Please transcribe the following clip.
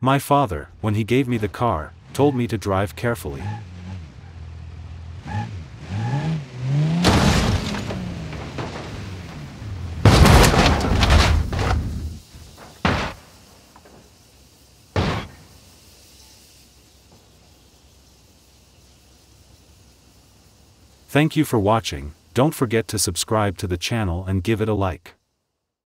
My father, when he gave me the car, told me to drive carefully. Thank you for watching. Don't forget to subscribe to the channel and give it a like.